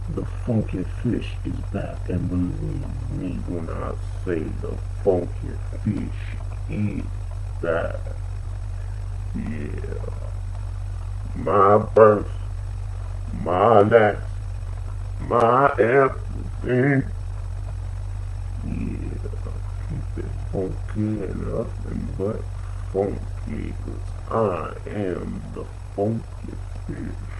The funky fish is back, and believe me when I say the funky fish is back. Yeah, my first, my last, my everything. Yeah, keep it funky and nothing but funky, 'cause I am the funky fish.